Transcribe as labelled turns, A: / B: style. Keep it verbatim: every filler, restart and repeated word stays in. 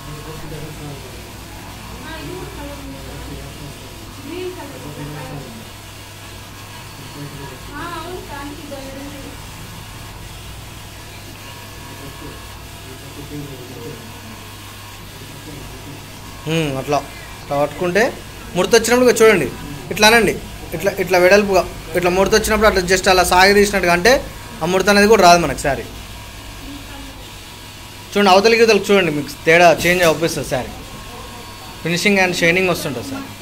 A: అట్లా అట్లా పట్టుకుంటే ముడత వచ్చినప్పుడు చూడండి ఇట్లా అనండి, ఇట్లా ఇట్లా వెడల్పుగా ఇట్లా ముడత వచ్చినప్పుడు అట్లా జస్ట్ అలా సాగి తీసినట్టుగా అంటే ఆ ముడత అనేది కూడా రాదు మనకు శారీ. చూడండి అవతలికి ఇవతలకి చూడండి మీకు తేడా చేంజ్ అవుపిస్తుంది శారీ, ఫినిషింగ్ అండ్ షైనింగ్ వస్తుంటుంది సార్.